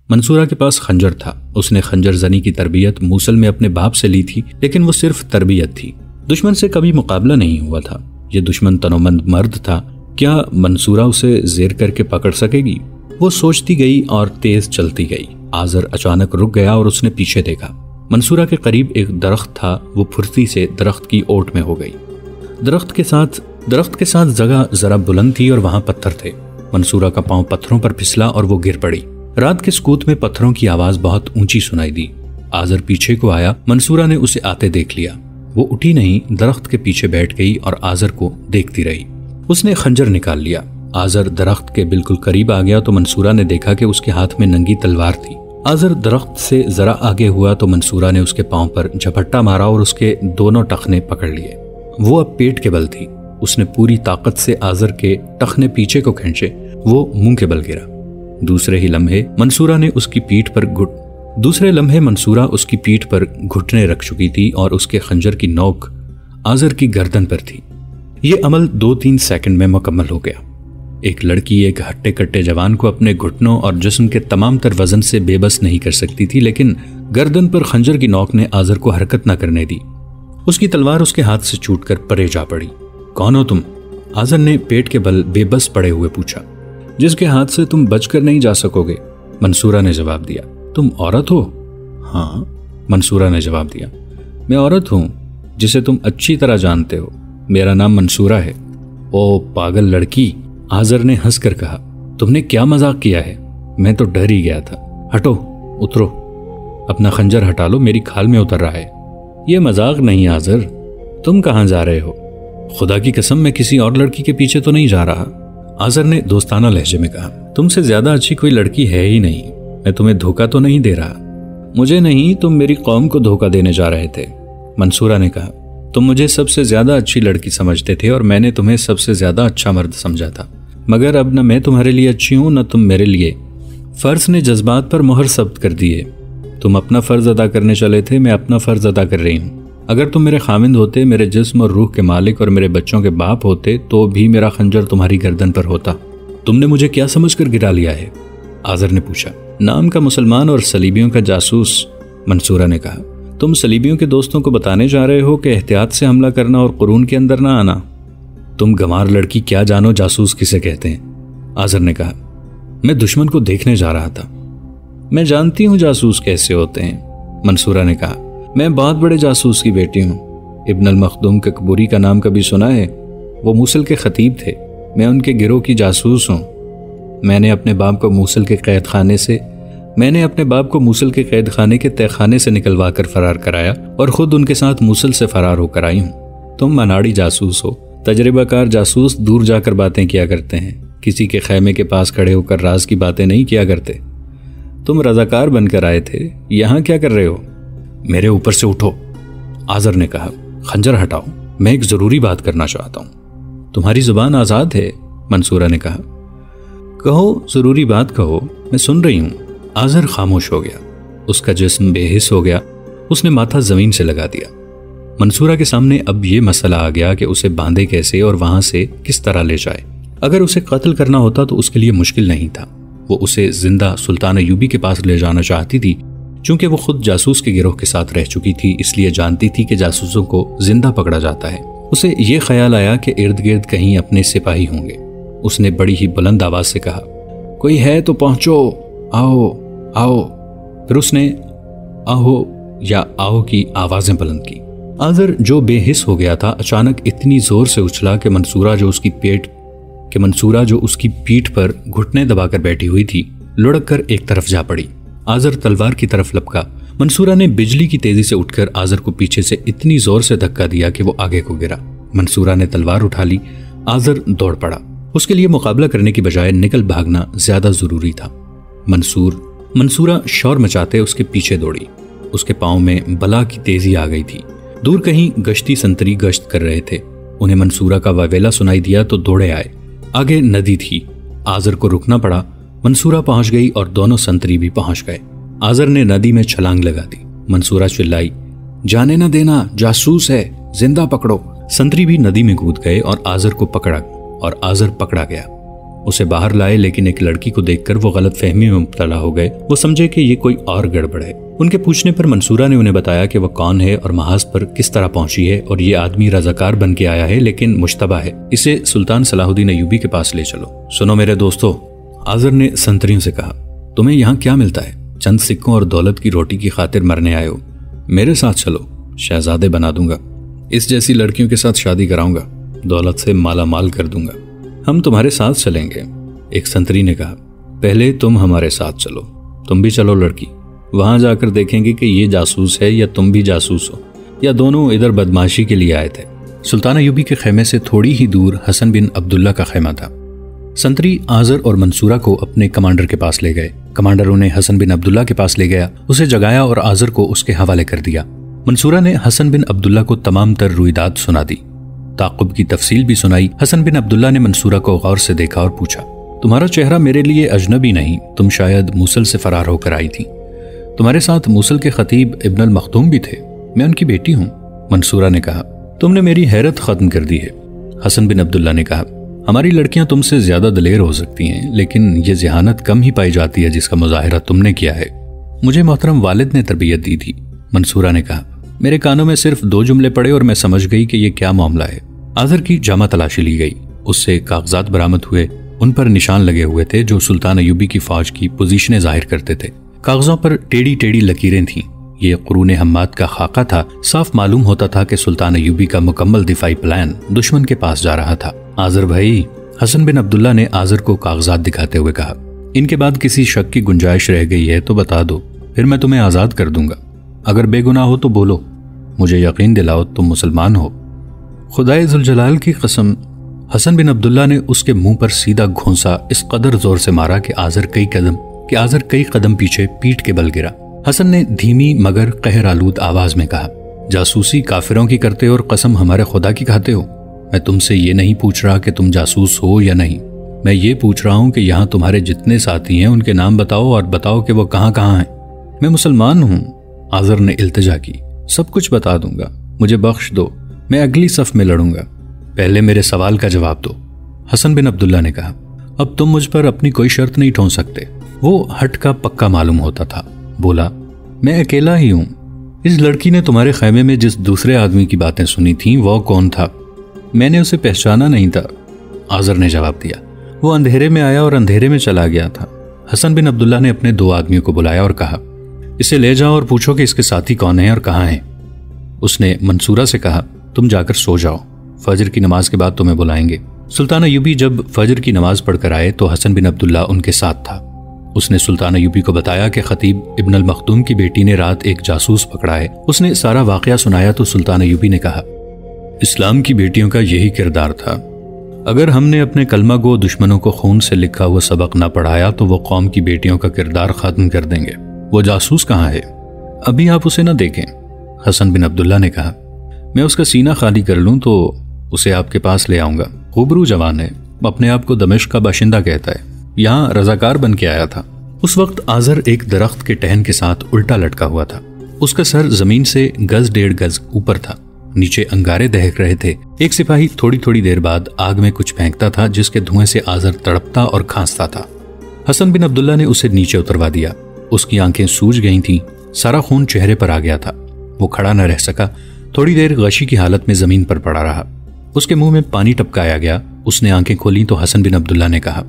منصورہ کے پاس خنجر تھا۔ اس نے خنجر زنی کی تربیت موصل میں اپنے باپ سے لی تھی، لیکن وہ صرف تربیت تھی، دشمن سے کبھی مقابلہ نہیں ہوا تھا۔ یہ دشمن تنومند مرد تھا، کیا منصورہ اسے زیر کر کے پکڑ سکے گی؟ وہ سوچتی گئی اور تیز چلتی گئی۔ آذر اچانک رک گیا اور اس نے پیچھے دیکھا۔ منصورہ کے قریب ایک درخت تھا، وہ پھرتی سے درخت کی اوٹ میں ہو گئی۔ درخت کے ساتھ جگہ ذرا بلند تھی اور وہاں پتھر تھے۔ منصورہ کا پاؤں پتھروں پر پھسلا اور وہ گر پڑی۔ رات کے سکوت میں پتھروں کی آواز بہت اونچی سنائی دی۔ آذر پیچھے کو آیا، منصورہ نے اسے آتے دیکھ لیا۔ وہ اٹھی نہیں، درخت کے پیچھے بیٹھ گئی اور آذر کو دیکھتی رہی۔ اس نے خنجر نکال لیا۔ آذر درخت کے بالکل قریب آ گیا تو منصورہ نے دیکھا کہ اس کے ہاتھ میں ننگی تلوار تھی۔ آذر درخت سے ذرا آگے ہوا تو منصورہ نے اس کے پاؤں پر جھپٹا مارا اور اس کے دونوں ٹخنے پکڑ لیے۔ وہ اب پیٹ کے بل تھی۔ اس نے پوری طاقت سے آذر کے ٹخنے پیچھے کو کھینچے، وہ منہ کے بل گرا۔ دوسرے لمحے منصورہ اس کی پیٹھ پر گھٹنے رکھ چکی تھی اور اس کے خنجر کی نوک آذر کی گردن پر تھی۔ یہ عمل 2-3 سیکنڈ میں مکمل ہو گیا۔ ایک لڑکی ایک ہٹے کٹے جوان کو اپنے گھٹنوں اور جسم کے تمام تر وزن سے بے بس نہیں کر سکتی تھی، لیکن گردن پر خنجر کی نوک نے آذر کو حرکت نہ کرنے دی۔ اس کی تلوار اس کے ہاتھ سے چھوٹ کر پرے جا پڑی۔ کون ہو تم؟ آذر نے پیٹ کے بل بے بس پڑے ہوئے پوچھا۔ جس کے ہاتھ سے تم بچ کر نہیں جا سکو گے، منصورہ نے جواب دیا۔ تم عورت ہو؟ ہاں، منصورہ نے جواب دیا۔ میں عورت ہوں جسے تم اچھی طرح جانتے ہو، میرا نام منصورہ ہے۔ او پاگل لڑکی، آذر نے ہنس کر کہا، تم نے کیا مذاق کیا ہے؟ میں تو ڈر ہی گیا تھا۔ ہٹو، اترو، اپنا خنجر ہٹا لو، میری کھال میں اتر رہا ہے۔ یہ مذاق نہیں آذر، تم کہاں جا رہے ہو؟ خدا کی قسم میں کسی اور لڑکی کے پیچھے تو نہیں جا رہا، آذر نے دوستانہ لہجے میں کہا۔ تم سے زیادہ اچھی کوئی لڑکی ہے ہی نہیں، میں تمہیں دھوکہ تو نہیں دے رہا۔ مجھے نہیں، تم میری قوم کو دھوکہ دینے جا رہے تھے، منصورہ نے کہا۔ تم مجھے سب سے زیادہ اچھی لڑکی سمجھتے تھے اور میں نے تمہیں سب سے زیادہ اچھا مرد سمجھا تھا، مگر اب نہ میں تمہارے لیے اچھی ہوں نہ تم میرے لیے۔ فرض نے جذبات پر مہر ثبت کر دی ہے۔ تم اپنا فرض ادا کرنے چلے تھے، میں اپنا فرض ادا کر رہی ہوں۔ اگر تم میرے خامند ہوتے، میرے جسم اور روح کے مالک اور میرے بچوں کے باپ ہوتے تو بھی میرا خنجر تمہاری گردن پر ہوتا۔ تم نے مجھے کیا سمجھ کر گرا لیا ہے؟ آذر نے پوچھا۔ نام کا مسلمان اور صلیبیوں کا جاسوس، منصورہ نے کہا۔ تم صلیبیوں کے دوستوں کو بتانے جا رہے ہو کہ احتیاط سے حملہ کرنا اور قرون کے اندر نہ آنا۔ تم گنوار لڑکی کیا جانو جاسوس کسے کہتے ہیں؟ آذر نے کہا۔ میں دشمن کو دیکھنے جا رہا تھا۔ میں جانتی ہوں جاسوس کیسے ہوتے ہیں، منصورہ نے کہا۔ میں بہت بڑے جاسوس کی بیٹی ہوں۔ ابن المخدوم ککبوری کا نام کبھی سنا ہے؟ وہ موصل کے خطیب تھے، میں ان کے گروہ کی جاسوس ہوں۔ میں نے اپنے باپ کو موصل کے قید خانے کے تہ خانے سے نکلوا کر فرار کرایا اور خود ان کے ساتھ موصل سے فرار ہو کر آئی ہوں۔ تم مناڑی جاسوس ہو۔ تجربہ کار جاسوس دور جا کر باتیں کیا کرتے ہیں، کسی کے خیمے کے پاس کھڑے ہو کر راز کی باتیں نہیں کیا کرتے۔ تم رضاکار بن کر آئے تھے، یہاں کیا کر رہے ہو؟ میرے اوپر سے اٹھو، آذر نے کہا۔ خنجر ہٹاؤ، میں ایک ضروری بات کرنا چاہتا ہوں۔ تمہاری زبان آزاد ہے، منصورہ نے کہا۔ کہو، ضروری بات کہو، میں سن رہی ہوں۔ آذر خاموش ہو گیا، اس کا جسم بے حس ہو گیا، اس نے ماتھا زمین سے لگا دیا۔ منصورہ کے سامنے اب یہ مسئلہ آ گیا کہ اسے باندھے کیسے اور وہاں سے کس طرح لے جائے۔ اگر اسے قتل کرنا ہوتا تو اس کے لیے مشکل نہیں تھا۔ وہ اسے زندہ سلطان ایوبی کے پاس لے جانا چاہتی تھی، چونکہ وہ خود جاسوس کے گروہ کے ساتھ رہ چکی تھی، اس لیے جانتی تھی کہ جاسوسوں کو زندہ پکڑا جاتا ہے۔ اسے یہ خیال آیا کہ ارد گرد کہیں اپنے سپاہی ہوں گے۔ اس نے بڑی ہی بلند آواز سے کہا، کوئی ہے تو پہنچو، آؤ آؤ۔ پھر اس نے آہو یا آؤ کی آوازیں بلند کی۔ آذر جو بے حس ہو گیا تھا اچانک اتنی زور سے اچھلا کہ منصورہ جو اس کی پیٹھ پر گھٹنے دبا کر بیٹھی ہوئی تھی لڑک کر ایک طرف جا پڑی۔ آذر تلوار کی طرف لپکا۔ منصورہ نے بجلی کی تیزی سے اٹھ کر آذر کو پیچھے سے اتنی زور سے دھکا دیا کہ وہ آگے کو گرا۔ منصورہ نے تلوار اٹھا لی۔ آذر دوڑ پڑا۔ اس کے لیے مقابلہ کرنے کی بجائے نکل بھاگنا زیادہ ضروری تھا۔ منصورہ شور مچاتے اس کے پیچھے دوڑی۔ اس کے پاؤں میں بلا کی تیزی آ گئی تھی۔ دور کہیں گشتی سنتری گشت کر رہے تھے، انہیں منصورہ کا واویلا سنائی دیا تو دوڑے آئے۔ آگے ندی تھی، آذر کو رکنا پڑا۔ منصورہ پہنچ گئی اور دونوں سنتری بھی پہنچ گئے۔ آذر نے ندی میں چھلانگ لگا دی۔ منصورہ چلائی، جانے نہ دینا، جاسوس ہے، زندہ پکڑو۔ سنتری بھی ندی میں کود گئے اور آذر کو پکڑا اور آذر پکڑا گیا۔ اسے باہر لائے، لیکن ایک لڑکی کو دیکھ کر وہ غلط فہمی میں مبتلا ہو گئے۔ وہ سمجھے کہ یہ کوئی اور گڑبڑ ہے۔ ان کے پوچھنے پر منصورہ نے انہیں بتایا کہ وہ کون ہے اور محاذ پر کس طرح پہنچی ہے، اور یہ آدمی رضاکار بن کے آیا ہے لیکن مشتبہ ہے، اسے سلطان صلاح الدین ایوبی کے پاس لے چلو۔ سنو میرے دوستو، آذر نے سنتریوں سے کہا، تمہیں یہاں کیا ملتا ہے؟ چند سکوں اور دولت کی روٹی کی خاطر مرنے آئے ہو؟ میرے ساتھ چلو، شہزادے بنا دوں گا، اس جیسی لڑکیوں کے ساتھ شادی کراؤں گا، دولت سے مالا مال کر دوں گا۔ ہم تمہارے ساتھ چلیں گے، ایک سنتری نے کہا۔ پہلے تم ہمارے ساتھ چلو، تم بھی چلو لڑکی، وہاں جا کر دیکھیں گے کہ یہ جاسوس ہے یا تم بھی جاسوس ہو، یا دونوں ادھر بدماشی کے لیے آئے تھے۔ سلطان ایوبی کے خیمے سے تھوڑی ہی دور حسن بن عبداللہ کا خیمہ تھا۔ سنتری آذر اور منصورہ کو اپنے کمانڈر کے پاس لے گئے۔ کمانڈر انہیں حسن بن عبداللہ کے پاس لے گیا، اسے جگایا اور آذر کو اس کے حوالے کر دیا۔ منصورہ نے حسن بن عبداللہ کو تمام تر رویداد سنا دی، تعاقب کی تفصیل بھی سنائی۔ حسن بن عبداللہ نے منصورہ کو غور سے دیکھا اور پوچھا، تمہارا چہرہ میرے لیے اجنبی نہیں، تم شاید موصل سے فرار ہو کر آئی تھی۔ تمہارے ساتھ موصل کے خطیب ابن المختوم بھی تھے، میں ان کی بیٹی ہوں۔ منصورہ نے کہا، تم نے میری حیرت ختم کر دی ہے۔ حسن بن عبداللہ نے کہا، ہماری لڑکیاں تم سے زیادہ دلیر ہو سکتی ہیں، لیکن یہ ذہانت کم ہی پائی جاتی ہے جس کا مظاہرہ تم نے کیا ہے۔ مجھے محترم والد نے تربیت دی تھی، منصورہ نے کہا۔ میرے کانوں میں صرف 2 جملے پڑے اور میں سمجھ گئی کہ یہ کیا معاملہ ہے۔ آذر کی جامہ تلاشی لی گئی، اس سے کاغذات برآمد ہوئے، ان پر نشان لگے ہوئے تھے جو سلطان ایوبی کی فوج کی پوزیشنیں ظاہر کرتے تھے۔ کاغذوں پر ٹیڑھی ٹیڑھی لکیریں تھیں، یہ قرون حماد کا خاکہ تھا۔ صاف معلوم ہوتا تھا کہ سلطان ایوبی کا مکمل دفاعی پلان دشمن کے پاس جا رہا تھا۔ آذر بھائی، حسن بن عبداللہ نے آذر کو کاغذات دکھاتے ہوئے کہا، ان کے بعد کسی شک کی گنجائش رہ گئی ہے تو بتا دو، پھر میں تمہیں آزاد کر دوں گا۔ اگر بے گناہ ہو تو بولو، مجھے یقین دلاؤ تم مسلمان ہو۔ خدائے ذوالجلال کی قسم، حسن بن عبداللہ نے اس کے منہ پر سیدھا گھونسا اس قدر زور سے مارا کہ آذر کئی قدم پیچھے پیٹ کے بل گرا۔ حسن نے دھیمی مگر قہر آلود آواز میں کہا، جاسوسی کافروں کی کرتے ہو اور قسم ہمارے خدا کی کھاتے ہو؟ میں تم سے یہ نہیں پوچھ رہا کہ تم جاسوس ہو یا نہیں، میں یہ پوچھ رہا ہوں کہ یہاں تمہارے جتنے ساتھی ہیں ان کے نام بتاؤ اور بتاؤ کہ وہ کہاں کہاں ہیں۔ میں مسلمان ہوں، آذر نے التجا کی، سب کچھ بتا دوں گا، مجھے بخش دو، میں اگلی صف میں لڑوں گا، پہلے میرے سوال کا جواب دو۔ حسن بن عبداللہ نے کہا، اب تم مجھ پر اپنی کوئی شرط نہیں ٹھون سکتے۔ وہ ہٹ کا پکا معلوم ہوتا تھا، بولا، میں اکیلا ہی ہوں۔ اس لڑکی نے تمہارے خیمے میں جس دوسرے آدمی کی باتیں سنی تھیں وہ کون تھا؟ میں نے اسے پہچانا نہیں تھا، آذر نے جواب دیا۔ وہ اندھیرے میں آیا اور اندھیرے میں چلا گیا تھا۔ حسن بن عبداللہ نے اپنے 2 آدمیوں کو بلایا اور کہا، اسے لے جاؤ اور پوچھو کہ اس کے ساتھی کون ہیں اور کہاں ہیں۔ اس نے منصورہ سے کہا، تم جا کر سو جاؤ، فجر کی نماز کے بعد تمہیں بلائیں گے۔ سلطان ایوبی جب فجر کی نماز پڑھ کر آئے تو حسن بن عبداللہ ان کے ساتھ تھا۔ اس نے سلطان ایوبی کو بتایا کہ خطیب ابن المختوم کی بیٹی نے رات ایک جاسوس پکڑا ہے۔ اس نے سارا واقعہ سنایا تو سلطان ایوبی نے کہا، اسلام کی بیٹیوں کا یہی کردار تھا، اگر ہم نے اپنے کلمہ گو دشمنوں کو خون سے لکھا ہوا سبق نہ پڑھایا تو وہ قوم کی بیٹیوں کا کردار ختم کر دیں گے۔ وہ جاسوس کہاں ہے؟ ابھی آپ اسے نہ دیکھیں، حسن بن عبداللہ نے کہا، میں اس کا سینہ خالی کر لوں تو اسے آپ کے پاس لے آؤں گا۔ خوبرو جوان ہے، اپنے آپ کو دمشق کا باشندہ کہتا ہے، یہاں رضاکار بن کے آیا تھا۔ اس وقت آذر ایک درخت کے ٹہن کے ساتھ الٹا لٹکا ہوا تھا، اس کا سر زمین سے 1.5 گز اوپر تھا، نیچے انگارے دہک رہے تھے۔ ایک سپاہی تھوڑی تھوڑی دیر بعد آگ میں کچھ پھینکتا تھا جس کے دھوئیں سے آذر تڑپتا اور کھانستا تھا۔ حسن بن عبداللہ نے اسے نیچے اتروا دیا، اس کی آنکھیں سوج گئی تھیں، سارا خون چہرے پر آ گیا تھا، وہ کھڑا نہ رہ سکا، تھوڑی دیر غشی کی حالت میں زمین پر پڑا رہا۔ اس کے منہ میں پانی ٹپکایا گیا، اس نے آنکھیں کھولیں تو حسن بن عبداللہ نے کہا،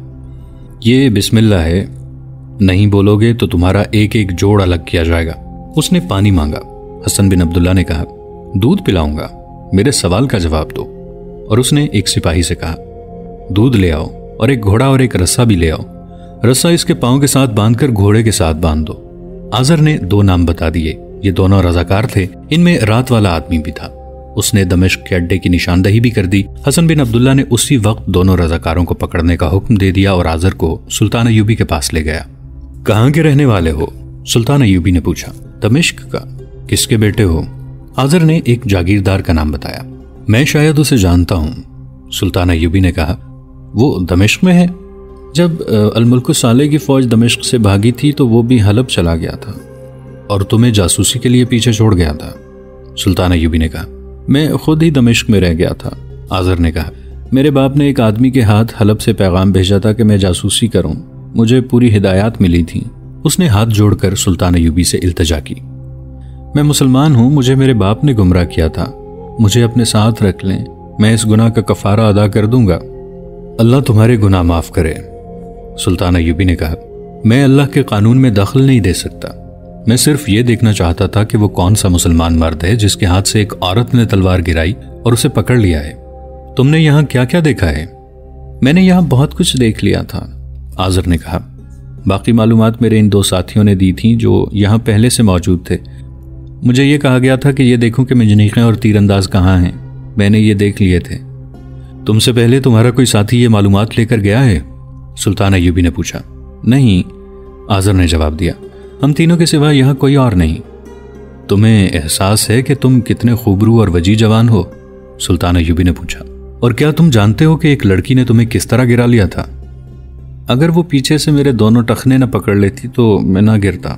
یہ بسم اللہ ہے، نہیں بولو گے تو تمہارا ایک ایک جوڑ الگ کیا جائے گا۔ اس نے پانی مانگا۔ حسن بن عبداللہ نے کہا، دودھ پلاؤں گا، میرے سوال کا جواب دو۔ اور اس نے ایک سپاہی سے کہا، دودھ لے آؤ اور ایک گھوڑا اور ایک رسا بھی لے آؤ، رسا اس کے پاؤں کے ساتھ باندھ کر گھوڑے کے ساتھ باندھ دو۔ آذر نے 2 نام بتا دیے، یہ دونوں رضاکار تھے، ان میں رات والا آدمی بھی تھا۔ اس نے دمشق کے اڈے کی نشاندہی بھی کر دی۔ حسن بن عبداللہ نے اسی وقت دونوں رضاکاروں کو پکڑنے کا حکم دے دیا اور آذر کو سلطان ایوبی کے پاس لے گیا۔ کہاں کے رہنے والے ہو؟ سلطان ایوبی نے پوچھا۔ دمشق کا۔ کس کے بیٹے ہو؟ آذر نے ایک جاگیردار کا نام بتایا۔ میں شاید اسے جانتا ہوں، سلطان ایوبی نے کہا۔ وہ دمشق میں ہے؟ جب الملک صالح کی فوج دمشق سے بھاگی تھی تو وہ بھی حلب چلا گیا تھا اور تمہیں جاسوسی کے لیے پیچھے چھوڑ گیا تھا، سلطان ایوبی نے کہا۔ میں خود ہی دمشق میں رہ گیا تھا، آذر نے کہا۔ میرے باپ نے ایک آدمی کے ہاتھ حلب سے پیغام بھیجا تھا کہ میں جاسوسی کروں. مجھے پوری ہدایات ملی تھی. اس نے ہاتھ جوڑ کر سلطان ایوبی سے التجا کی. میں مسلمان ہوں, مجھے میرے باپ نے گمراہ کیا تھا. مجھے اپنے ساتھ رکھ لیں, میں اس گناہ کا کفارہ ادا کر دوں گا. اللہ تمہارے گناہ معاف کرے. سلطان ایوبی نے کہا, میں اللہ کے قانون میں دخل نہیں دے سکتا. میں صرف یہ دیکھنا چاہتا تھا کہ وہ کون سا مسلمان مرد ہے جس کے ہاتھ سے ایک عورت نے تلوار گرائی اور اسے پکڑ لیا ہے. تم نے یہاں کیا کیا دیکھا ہے؟ میں نے یہاں بہت کچھ دیکھ لیا تھا, آذر نے کہا. باقی معلومات میرے ان 2 ساتھیوں نے دی تھیں جو یہاں پہلے سے موجود تھے. مجھے یہ کہا گیا تھا کہ یہ دیکھوں کہ منجنیقیں اور تیر انداز کہاں ہیں. میں نے یہ دیکھ لیے تھے. تم سے پہلے تمہارا کوئی ساتھی یہ معلومات لے کر گیا ہے؟ سلطان ایوبی نے پوچھا. نہیں, آذر نے جواب دیا, ہم تینوں کے سوا یہاں کوئی اور نہیں. تمہیں احساس ہے کہ تم کتنے خوبرو اور وجی جوان ہو؟ سلطان ایوبی نے پوچھا. اور کیا تم جانتے ہو کہ ایک لڑکی نے تمہیں کس طرح گرا لیا تھا؟ اگر وہ پیچھے سے میرے دونوں ٹخنے نہ پکڑ لیتی تو میں نہ گرتا.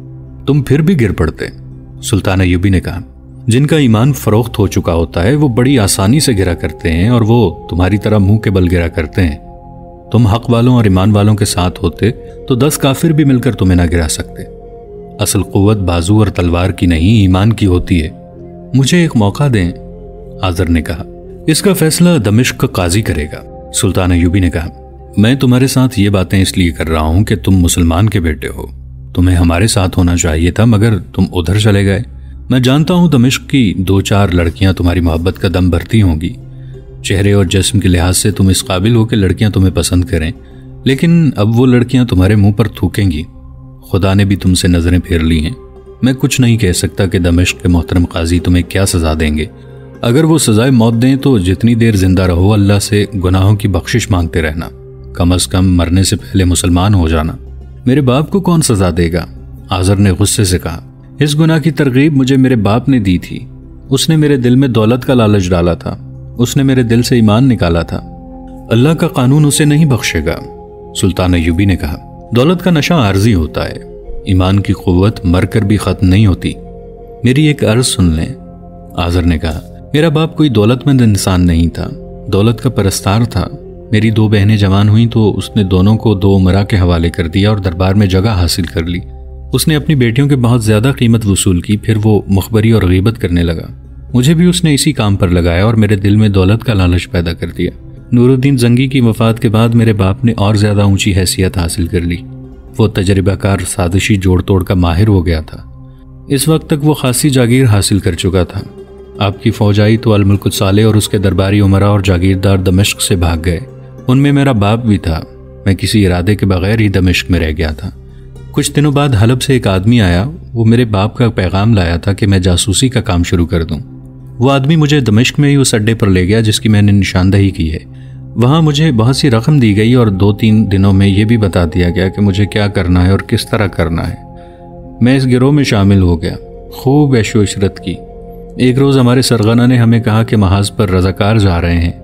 تم پھر بھی گر پڑتے. سلطان ایوبی نے کہا. جن کا ایمان فروخت ہو چکا ہوتا ہے وہ بڑی آسانی سے گرا کرتے ہیں اور وہ تمہاری طرح منہ کے بل گرا کرتے ہیں. تم حق والوں اور ایمان والوں کے ساتھ ہوتے تو 10 کافر بھی مل کر تمہیں نہ گرا سکتے. اصل قوت بازو اور تلوار کی نہیں, ایمان کی ہوتی ہے. مجھے ایک موقع دیں, آذر نے کہا. اس کا فیصلہ دمشق کا قاضی کرے گا. سلطان ایوبی نے کہا. میں تمہارے ساتھ یہ باتیں اس لیے کر رہا ہوں کہ تم مسلمان کے بیٹے ہو. تمہیں ہمارے ساتھ ہونا چاہیے تھا مگر تم ادھر چلے گئے. میں جانتا ہوں دمشق کی 2-4 لڑکیاں تمہاری محبت کا دم بھرتی ہوں گی. چہرے اور جسم کے لحاظ سے تم اس قابل ہو کہ لڑکیاں تمہیں پسند کریں, لیکن اب وہ لڑکیاں تمہارے منہ پر تھوکیں گی. خدا نے بھی تم سے نظریں پھیر لی ہیں. میں کچھ نہیں کہہ سکتا کہ دمشق کے محترم قاضی تمہیں کیا سزا دیں گے. اگر وہ سزائے موت دیں تو جتنی دیر زندہ رہو اللہ سے گناہوں کی بخشش مانگتے رہنا. کم از کم مرنے سے پہلے مسلمان ہو جانا. میرے باپ کو کون سزا دے گا؟ آذر نے غصے سے کہا. اس گناہ کی ترغیب مجھے میرے باپ نے دی تھی. اس نے میرے دل میں دولت کا لالچ ڈالا تھا. اس نے میرے دل سے ایمان نکالا تھا. اللہ کا قانون اسے نہیں بخشے گا. سلطان ایوبی نے کہا. دولت کا نشہ عارضی ہوتا ہے, ایمان کی قوت مر کر بھی ختم نہیں ہوتی. میری ایک عرض سن لیں. آذر نے کہا. میرا باپ کوئی دولت مند انسان نہیں تھا, دولت کا پرستار تھا. میری 2 بہنیں جوان ہوئیں تو اس نے دونوں کو 2 امراء کے حوالے کر دیا اور دربار میں جگہ حاصل کر لی. اس نے اپنی بیٹیوں کے بہت زیادہ قیمت وصول کی. پھر وہ مخبری اور غیبت کرنے لگا. مجھے بھی اس نے اسی کام پر لگایا اور میرے دل میں دولت کا لالچ پیدا کر دیا. نور الدین زنگی کی وفات کے بعد میرے باپ نے اور زیادہ اونچی حیثیت حاصل کر لی. وہ تجربہ کار سازشی جوڑ توڑ کا ماہر ہو گیا تھا. اس وقت تک وہ خاصی جاگیر حاصل کر چکا تھا. آپ کی فوج آئی تو الملک الصالح اور اس کے درباری امراء اور جاگیردار دمشق سے بھاگ گئے. ان میں میرا باپ بھی تھا. میں کسی ارادے کے بغیر ہی دمشق میں رہ گیا تھا. کچھ دنوں بعد حلب سے ایک آدمی آیا. وہ میرے باپ کا پیغام لایا تھا کہ میں جاسوسی کا کام شروع کر دوں. وہ آدمی مجھے دمشق میں ہی اس اڈے پر لے گیا جس کی میں نے نشاندہی کی ہے. وہاں مجھے بہت سی رقم دی گئی اور 2-3 دنوں میں یہ بھی بتا دیا گیا کہ مجھے کیا کرنا ہے اور کس طرح کرنا ہے. میں اس گروہ میں شامل ہو گیا. خوب عیش و عشرت کی. ایک روز ہمارے سرغنہ نے ہمیں کہا کہ محاذ پر رضاکار جا رہے ہیں,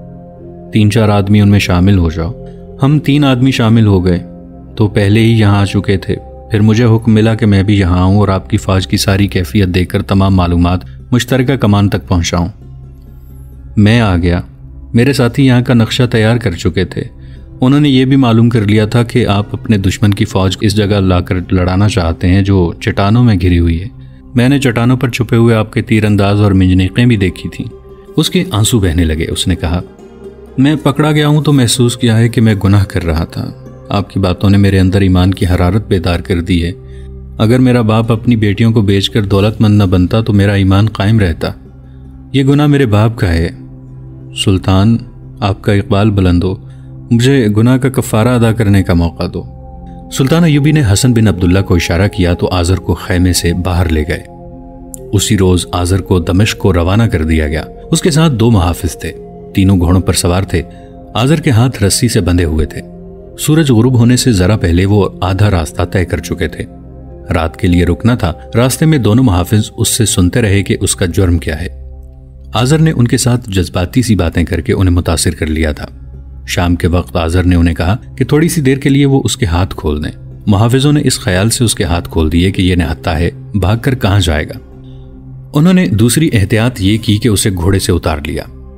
3-4 آدمی ان میں شامل ہو جاؤ. ہم 3 آدمی شامل ہو گئے تو پہلے ہی یہاں آ چکے تھے. پھر مجھے حکم ملا کہ میں بھی یہاں آؤں اور آپ کی فوج کی ساری کیفیت دیکھ کر تمام معلومات مشترکہ کمان تک پہنچاؤں. میں آ گیا. میرے ساتھی یہاں کا نقشہ تیار کر چکے تھے. انہوں نے یہ بھی معلوم کر لیا تھا کہ آپ اپنے دشمن کی فوج اس جگہ لا کر لڑانا چاہتے ہیں جو چٹانوں میں گھری ہوئی ہے. میں نے چٹانوں پر چھپے ہوئے آپ کے تیر انداز اور منجنیقیں بھی دیکھی تھیں. اس کے آنسو بہنے لگے. اس نے کہا, میں پکڑا گیا ہوں تو محسوس کیا ہے کہ میں گناہ کر رہا تھا. آپ کی باتوں نے میرے اندر ایمان کی حرارت بیدار کر دی ہے. اگر میرا باپ اپنی بیٹیوں کو بیچ کر دولت مند نہ بنتا تو میرا ایمان قائم رہتا. یہ گناہ میرے باپ کا ہے. سلطان, آپ کا اقبال بلند ہو. مجھے گناہ کا کفارہ ادا کرنے کا موقع دو. سلطان ایوبی نے حسن بن عبداللہ کو اشارہ کیا تو آذر کو خیمے سے باہر لے گئے. اسی روز آذر کو دمشق کو روانہ کر دیا گیا. اس کے ساتھ 2 محافظ تھے. تینوں گھوڑوں پر سوار تھے. آذر کے ہاتھ رسی سے بندھے ہوئے تھے. سورج غروب ہونے سے ذرا پہلے وہ آدھا راستہ طے کر چکے تھے. رات کے لیے رکنا تھا. راستے میں دونوں محافظ اس سے سنتے رہے کہ اس کا جرم کیا ہے. آذر نے ان کے ساتھ جذباتی سی باتیں کر کے انہیں متاثر کر لیا تھا. شام کے وقت آذر نے انہیں کہا کہ تھوڑی سی دیر کے لیے وہ اس کے ہاتھ کھول دیں. محافظوں نے اس خیال سے اس کے ہاتھ کھول دیے کہ یہ نہتا ہے, بھاگ کر کہاں جائے گا. انہوں نے دوسری احتیاط یہ کی کہ اسے گھوڑے سے اتار لیا.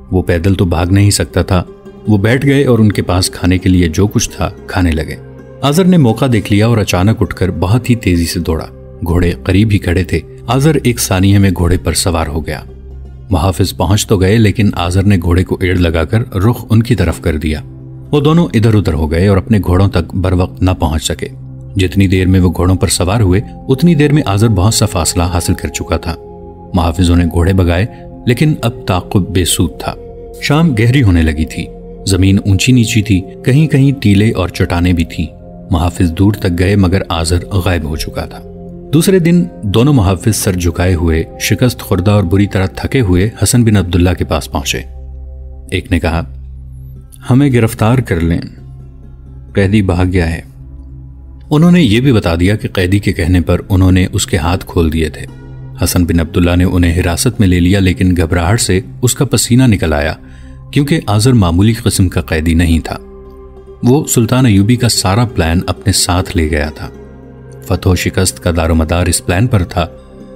وہ پیدل تو بھاگ نہیں سکتا تھا۔ وہ بیٹھ گئے اور ان کے پاس کھانے کے لیے جو کچھ تھا کھانے لگے۔ آذر نے موقع دیکھ لیا اور اچانک اٹھ کر بہت ہی تیزی سے دوڑا۔ گھوڑے قریب ہی کھڑے تھے۔ آذر ایک ثانیے میں گھوڑے پر سوار ہو گیا۔ محافظ پہنچ تو گئے لیکن آذر نے گھوڑے کو ایڑ لگا کر رخ ان کی طرف کر دیا۔ وہ دونوں ادھر ادھر ہو گئے اور اپنے گھوڑوں تک بر وقت نہ پہنچ سکے۔ جتنی دیر میں وہ گھوڑوں پر سوار ہوئے اتنی دیر میں آذر بہت سا فاصلہ حاصل کر چکا تھا۔ محافظوں نے گھوڑے بگائے لیکن اب تعاقب بے سود تھا۔ شام گہری ہونے لگی تھی۔ زمین اونچی نیچی تھی، کہیں کہیں ٹیلے اور چٹانیں بھی تھیں۔ محافظ دور تک گئے مگر آذر غائب ہو چکا تھا۔ دوسرے دن دونوں محافظ سر جھکائے ہوئے، شکست خوردہ اور بری طرح تھکے ہوئے حسن بن عبداللہ کے پاس پہنچے۔ ایک نے کہا، ہمیں گرفتار کر لیں، قیدی بھاگ گیا ہے۔ انہوں نے یہ بھی بتا دیا کہ قیدی کے کہنے پر انہوں نے اس کے ہاتھ کھول دیے تھے۔ حسن بن عبداللہ نے انہیں حراست میں لے لیا لیکن گھبراہٹ سے اس کا پسینہ نکل آیا کیونکہ آذر معمولی قسم کا قیدی نہیں تھا۔ وہ سلطان ایوبی کا سارا پلان اپنے ساتھ لے گیا تھا۔ فتح و شکست کا دار و مدار اس پلان پر تھا۔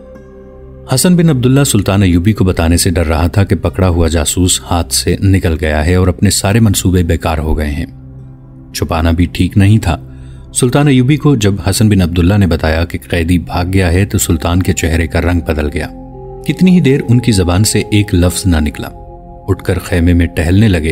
حسن بن عبداللہ سلطان ایوبی کو بتانے سے ڈر رہا تھا کہ پکڑا ہوا جاسوس ہاتھ سے نکل گیا ہے اور اپنے سارے منصوبے بیکار ہو گئے ہیں۔ چھپانا بھی ٹھیک نہیں تھا۔ سلطان ایوبی کو جب حسن بن عبداللہ نے بتایا کہ قیدی بھاگ گیا ہے تو سلطان کے چہرے کا رنگ بدل گیا۔ کتنی ہی دیر ان کی زبان سے ایک لفظ نہ نکلا۔ اٹھ کر خیمے میں ٹہلنے لگے۔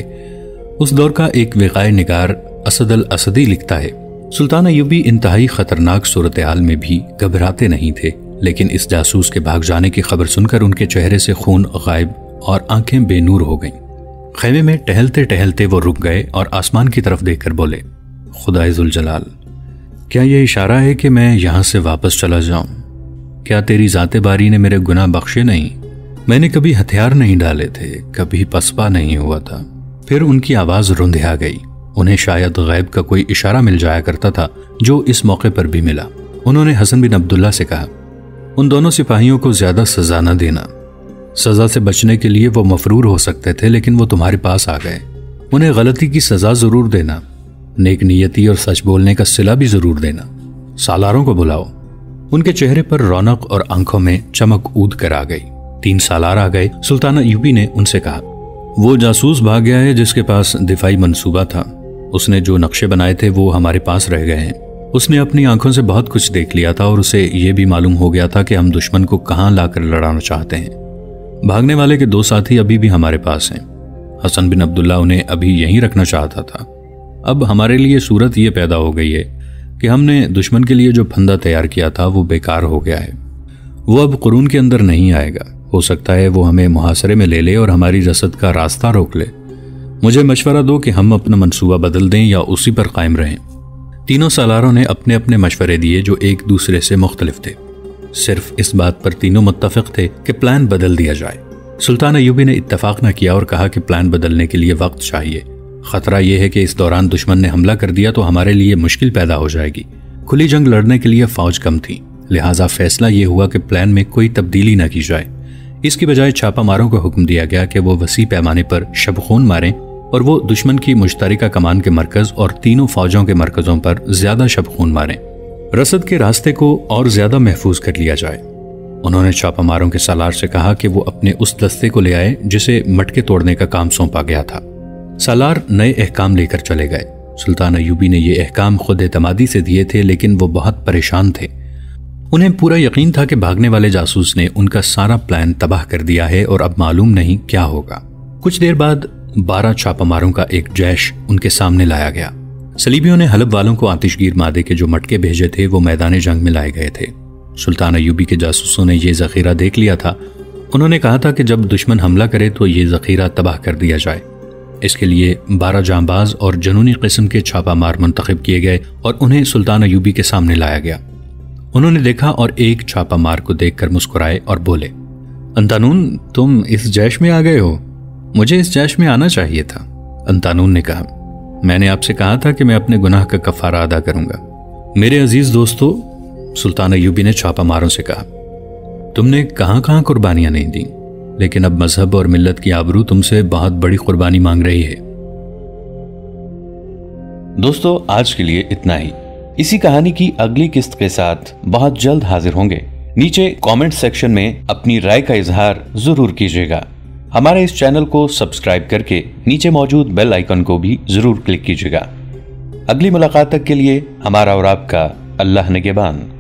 اس دور کا ایک وقائے نگار اسد الاسدی لکھتا ہے، سلطان ایوبی انتہائی خطرناک صورتحال میں بھی گھبراتے نہیں تھے، لیکن اس جاسوس کے بھاگ جانے کی خبر سن کر ان کے چہرے سے خون غائب اور آنکھیں بے نور ہو گئیں۔ خیمے میں ٹہلتے ٹہلتے وہ رک گئے اور آسمان کی طرف دیکھ کر بولے، خدائے ذوالجلال، کیا یہ اشارہ ہے کہ میں یہاں سے واپس چلا جاؤں؟ کیا تیری ذات باری نے میرے گناہ بخشے نہیں؟ میں نے کبھی ہتھیار نہیں ڈالے تھے، کبھی پسپا نہیں ہوا تھا۔ پھر ان کی آواز رندھیا گئی۔ انہیں شاید غیب کا کوئی اشارہ مل جایا کرتا تھا جو اس موقع پر بھی ملا۔ انہوں نے حسن بن عبداللہ سے کہا، ان دونوں سپاہیوں کو زیادہ سزا نہ دینا۔ سزا سے بچنے کے لیے وہ مفرور ہو سکتے تھے لیکن وہ تمہارے پاس آ گئے۔ انہیں غلطی کی سزا ضرور دینا، نیک نیتی اور سچ بولنے کا صلہ بھی ضرور دینا۔ سالاروں کو بلاؤ۔ ان کے چہرے پر رونق اور آنکھوں میں چمک اود کر آ گئی۔ 3 سالار آ گئے۔ سلطان ایوبی نے ان سے کہا، وہ جاسوس بھاگ گیا ہے جس کے پاس دفاعی منصوبہ تھا۔ اس نے جو نقشے بنائے تھے وہ ہمارے پاس رہ گئے ہیں۔ اس نے اپنی آنکھوں سے بہت کچھ دیکھ لیا تھا اور اسے یہ بھی معلوم ہو گیا تھا کہ ہم دشمن کو کہاں لا کر لڑانا چاہتے ہیں۔ بھاگنے والے کے 2 ساتھی ابھی بھی ہمارے پاس ہیں۔ حسن بن عبداللہ انہیں ابھی یہیں رکھنا چاہتا تھا۔ اب ہمارے لیے صورت یہ پیدا ہو گئی ہے کہ ہم نے دشمن کے لیے جو پھندا تیار کیا تھا وہ بیکار ہو گیا ہے۔ وہ اب قرون کے اندر نہیں آئے گا۔ ہو سکتا ہے وہ ہمیں محاصرے میں لے لے اور ہماری رسد کا راستہ روک لے۔ مجھے مشورہ دو کہ ہم اپنا منصوبہ بدل دیں یا اسی پر قائم رہیں۔ تینوں سالاروں نے اپنے اپنے مشورے دیے جو ایک دوسرے سے مختلف تھے۔ صرف اس بات پر تینوں متفق تھے کہ پلان بدل دیا جائے۔ سلطان ایوبی نے اتفاق نہ کیا اور کہا کہ پلان بدلنے کے لیے وقت چاہیے۔ خطرہ یہ ہے کہ اس دوران دشمن نے حملہ کر دیا تو ہمارے لیے مشکل پیدا ہو جائے گی۔ کھلی جنگ لڑنے کے لیے فوج کم تھی، لہٰذا فیصلہ یہ ہوا کہ پلان میں کوئی تبدیلی نہ کی جائے۔ اس کی بجائے چھاپہ ماروں کو حکم دیا گیا کہ وہ وسیع پیمانے پر شب خون ماریں اور وہ دشمن کی مشترکہ کمان کے مرکز اور تینوں فوجوں کے مرکزوں پر زیادہ شب خون ماریں۔ رسد کے راستے کو اور زیادہ محفوظ کر لیا جائے۔ انہوں نے چھاپہ ماروں کے سالار سے کہا کہ وہ اپنے اس دستے کو لے آئے جسے مٹکے توڑنے کا کام سونپا گیا تھا۔ سالار نئے احکام لے کر چلے گئے۔ سلطان ایوبی نے یہ احکام خود اعتمادی سے دیے تھے لیکن وہ بہت پریشان تھے۔ انہیں پورا یقین تھا کہ بھاگنے والے جاسوس نے ان کا سارا پلان تباہ کر دیا ہے اور اب معلوم نہیں کیا ہوگا۔ کچھ دیر بعد 12 چھاپہ ماروں کا ایک جیش ان کے سامنے لایا گیا۔ صلیبیوں نے حلب والوں کو آتش گیر مادے کے جو مٹکے بھیجے تھے وہ میدان جنگ میں لائے گئے تھے۔ سلطان ایوبی کے جاسوسوں نے یہ ذخیرہ دیکھ لیا تھا۔ انہوں نے کہا تھا کہ جب دشمن حملہ کرے تو یہ ذخیرہ تباہ کر دیا جائے۔ اس کے لیے 12 جانباز اور جنونی قسم کے چھاپہ مار منتخب کیے گئے اور انہیں سلطان ایوبی کے سامنے لایا گیا۔ انہوں نے دیکھا اور ایک چھاپہ مار کو دیکھ کر مسکرائے اور بولے، انتانون، تم اس جیش میں آ گئے ہو؟ مجھے اس جیش میں آنا چاہیے تھا۔ انتانون نے کہا، میں نے آپ سے کہا تھا کہ میں اپنے گناہ کا کفارہ ادا کروں گا۔ میرے عزیز دوستو، سلطان ایوبی نے چھاپہ ماروں سے کہا، تم نے کہاں کہاں قربانیاں نہیں دیں، لیکن اب مذہب اور ملت کی آبرو تم سے بہت بڑی قربانی مانگ رہی ہے۔ دوستو، آج کے لیے اتنا ہی۔ اسی کہانی کی اگلی قسط کے ساتھ بہت جلد حاضر ہوں گے۔ نیچے کامنٹ سیکشن میں اپنی رائے کا اظہار ضرور کیجیے گا۔ ہمارے اس چینل کو سبسکرائب کر کے نیچے موجود بیل آئیکن کو بھی ضرور کلک کیجیے گا۔ اگلی ملاقات تک کے لیے ہمارا اور آپ کا اللہ نگہبان۔